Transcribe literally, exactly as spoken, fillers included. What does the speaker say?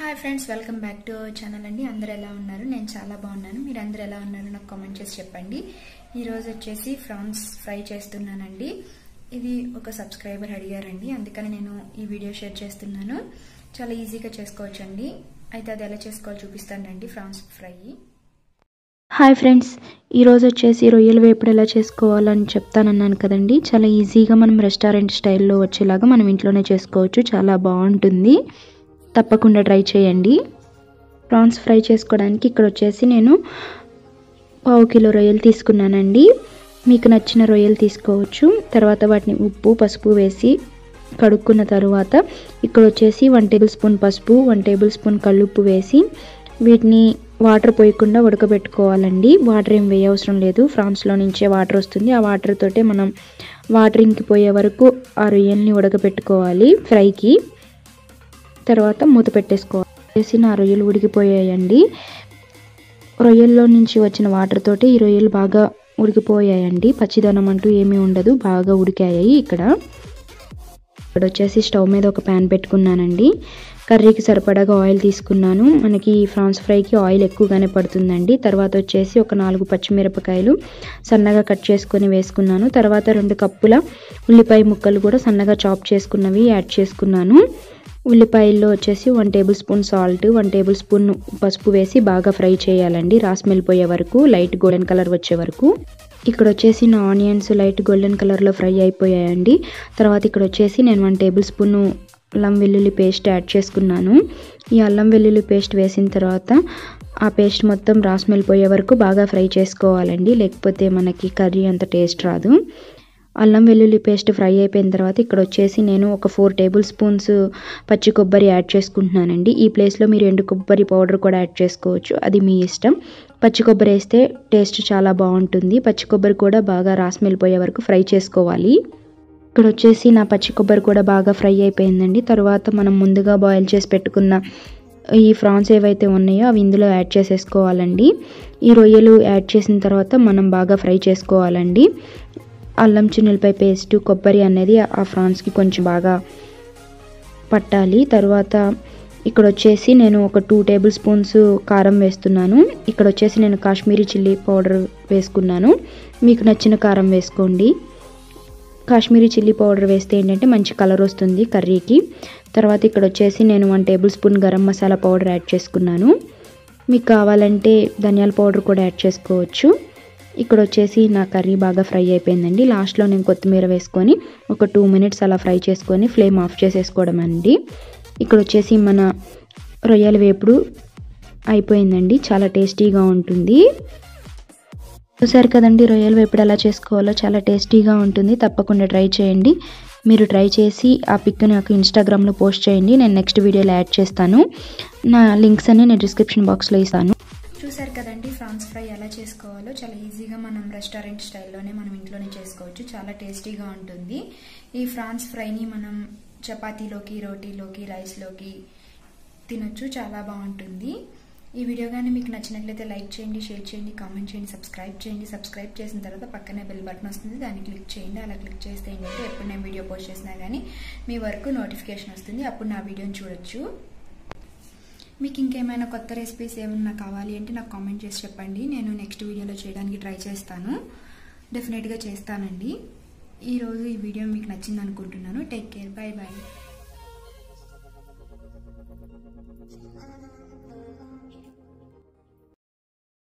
Hi friends, welcome back to our channel అండి. అందరూ ఎలా ఉన్నారు? నేను చాలా బాగున్నాను. మీరు అందరూ ఎలా ఉన్నారు నాకు కామెంట్ చేసి చెప్పండి. ఈరోజు వచ్చేసి ఫ్రాన్స్ ఫ్రై చేస్తున్నానండి. ఇది ఒక సబ్స్క్రైబర్ అడిగారండి, అందుకని నేను ఈ వీడియో షేర్ చేస్తున్నాను. చాలా ఈజీగా చేసుకోవచ్చండి. అయితే అది ఎలా చేసుకోవాలో చూపిస్తానండి. France fry. హాయ్ ఫ్రెండ్స్, ఈరోజు వచ్చేసి రొయ్యల వేపుడు ఎలా చేసుకోవాలని చెప్తానన్నాను కదండి. చాలా ఈజీగా మనం రెస్టారెంట్ స్టైల్లో వచ్చేలాగా మనం ఇంట్లోనే చేసుకోవచ్చు. చాలా బాగుంటుంది, తప్పకుండా ట్రై చేయండి. ప్రాన్స్ ఫ్రై చేసుకోవడానికి ఇక్కడ వచ్చేసి నేను పావు కిలో రొయ్యలు తీసుకున్నానండి. మీకు నచ్చిన రొయ్యలు తీసుకోవచ్చు. తర్వాత వాటిని ఉప్పు పసుపు వేసి కడుక్కున్న తర్వాత ఇక్కడ వచ్చేసి వన్ టేబుల్ స్పూన్ పసుపు, వన్ టేబుల్ స్పూన్ కల్లుప్పు వేసి వీటిని వాటర్ పోయకుండా ఉడకబెట్టుకోవాలండి. వాటర్ ఏం వేయవసరం లేదు, ఫ్రాన్స్లో నుంచే వాటర్ వస్తుంది. ఆ వాటర్ తోటే మనం వాటర్ ఇంకిపోయే వరకు ఆ రొయ్యల్ని ఉడకబెట్టుకోవాలి ఫ్రైకి. తర్వాత మూత పెట్టేసుకోవాలి. వేసి నా రొయ్యలు ఉడికిపోయాయండి. రొయ్యల్లో నుంచి వచ్చిన వాటర్ తోటి ఈ రొయ్యలు బాగా ఉడికిపోయాయండి. పచ్చిదనం అంటూ ఏమీ ఉండదు, బాగా ఉడికాయి. ఇక్కడ ఇక్కడ వచ్చేసి స్టవ్ మీద ఒక ప్యాన్ పెట్టుకున్నానండి. కర్రీకి సరిపడాగా ఆయిల్ తీసుకున్నాను. మనకి ఫ్రాన్స్ ఫ్రైకి ఆయిల్ ఎక్కువగానే పడుతుందండి. తర్వాత వచ్చేసి ఒక నాలుగు పచ్చిమిరపకాయలు సన్నగా కట్ చేసుకొని వేసుకున్నాను. తర్వాత రెండు కప్పుల ఉల్లిపాయ ముక్కలు కూడా సన్నగా చాప్ చేసుకున్నవి యాడ్ చేసుకున్నాను. ఉల్లిపాయల్లో వచ్చేసి one tablespoon salt, one tablespoon పసుపు వేసి బాగా ఫ్రై చేయాలండి. రాస్మెల్ పోయే వరకు, లైట్ గోల్డెన్ కలర్ వచ్చే వరకు. ఇక్కడ వచ్చేసి నా ఆనియన్స్ లైట్ గోల్డెన్ కలర్లో ఫ్రై అయిపోయాయండి. తర్వాత ఇక్కడ వచ్చేసి నేను వన్ టేబుల్ స్పూన్ అల్లం వెల్లుల్లి పేస్ట్ యాడ్ చేసుకున్నాను. ఈ అల్లం వెల్లుల్లి పేస్ట్ వేసిన తర్వాత ఆ పేస్ట్ మొత్తం రాస్మెల్ పోయే వరకు బాగా ఫ్రై చేసుకోవాలండి, లేకపోతే మనకి కర్రీ అంత టేస్ట్ రాదు. అల్లం వెల్లుల్లి పేస్ట్ ఫ్రై అయిపోయిన తర్వాత ఇక్కడ వచ్చేసి నేను ఒక ఫోర్ టేబుల్ స్పూన్స్ పచ్చి కొబ్బరి యాడ్ చేసుకుంటున్నానండి. ఈ ప్లేస్లో మీరు ఎండు కొబ్బరి పౌడర్ కూడా యాడ్ చేసుకోవచ్చు, అది మీ ఇష్టం. పచ్చి కొబ్బరి వేస్తే టేస్ట్ చాలా బాగుంటుంది. పచ్చి కొబ్బరి కూడా బాగా రాస్మెల్ పోయే వరకు ఫ్రై చేసుకోవాలి. ఇక్కడ వచ్చేసి నా పచ్చి కొబ్బరి కూడా బాగా ఫ్రై అయిపోయిందండి. తర్వాత మనం ముందుగా బాయిల్ చేసి పెట్టుకున్న ఈ ఫ్రాన్స్ ఏవైతే ఉన్నాయో అవి ఇందులో యాడ్ చేసేసుకోవాలండి. ఈ రొయ్యలు యాడ్ చేసిన తర్వాత మనం బాగా ఫ్రై చేసుకోవాలండి. అల్లం చిన్నులపై పేస్ట్, కొబ్బరి అనేది ఆ ఫ్రాన్స్కి కొంచెం బాగా పట్టాలి. తర్వాత ఇక్కడ వచ్చేసి నేను ఒక టూ టేబుల్ స్పూన్స్ కారం వేస్తున్నాను. ఇక్కడ వచ్చేసి నేను కాశ్మీరీ చిల్లీ పౌడర్ వేసుకున్నాను. మీకు నచ్చిన కారం వేసుకోండి. కాశ్మీరీ చిల్లీ పౌడర్ వేస్తే ఏంటంటే మంచి కలర్ వస్తుంది కర్రీకి. తర్వాత ఇక్కడ వచ్చేసి నేను one tablespoon garam masala powder add చేసుకున్నాను. మీకు కావాలంటే ధనియాల పౌడర్ కూడా యాడ్ చేసుకోవచ్చు. ఇక్కడ వచ్చేసి నా కర్రీ బాగా ఫ్రై అయిపోయిందండి. లాస్ట్లో నేను కొత్తిమీర వేసుకొని ఒక టూ మినిట్స్ అలా ఫ్రై చేసుకొని ఫ్లేమ్ ఆఫ్ చేసేసుకోవడం అండి. ఇక్కడ వచ్చేసి మన రొయ్యల వేపుడు అయిపోయిందండి. చాలా టేస్టీగా ఉంటుంది. చూసారు కదండి రొయ్యల వేపుడు ఎలా చేసుకోవాలో, చాలా టేస్టీగా ఉంటుంది. తప్పకుండా ట్రై చేయండి. మీరు ట్రై చేసి ఆ పిక్ నాకు ఇన్స్టాగ్రామ్లో పోస్ట్ చేయండి. నేను నెక్స్ట్ వీడియోలో యాడ్ చేస్తాను. నా లింక్స్ అన్ని నేను డిస్క్రిప్షన్ బాక్స్లో ఇస్తాను. చూసారు కదండి ఫ్రాన్స్ ఫ్రై ఎలా చేసుకోవాలో. చాలా ఈజీగా మనం రెస్టారెంట్ స్టైల్లోనే మనం ఇంట్లోనే చేసుకోవచ్చు. చాలా టేస్టీగా ఉంటుంది. ఈ ఫ్రాన్స్ ఫ్రైని మనం చపాతీలోకి, రోటీలోకి, రైస్లోకి తినొచ్చు. చాలా బాగుంటుంది. ఈ వీడియో కానీ మీకు నచ్చినట్లయితే లైక్ చేయండి, షేర్ చేయండి, కామెంట్ చేయండి, సబ్స్క్రైబ్ చేయండి. సబ్స్క్రైబ్ చేసిన తర్వాత పక్కనే బెల్ బటన్ వస్తుంది, దాన్ని క్లిక్ చేయండి. అలా క్లిక్ చేస్తే ఏంటంటే ఎప్పుడు నేను వీడియో పోస్ట్ చేసినా కానీ మీ వరకు నోటిఫికేషన్ వస్తుంది. అప్పుడు నా వీడియోని చూడొచ్చు. మీకు ఇంకేమైనా కొత్త రెసిపీస్ ఏమన్నా కావాలి అంటే నాకు కామెంట్ చేసి చెప్పండి. నేను నెక్స్ట్ వీడియోలో చేయడానికి ట్రై చేస్తాను. డెఫినెట్గా చేస్తానండి. ఈరోజు ఈ వీడియో మీకు నచ్చింది అనుకుంటున్నాను. Take care, bye bye.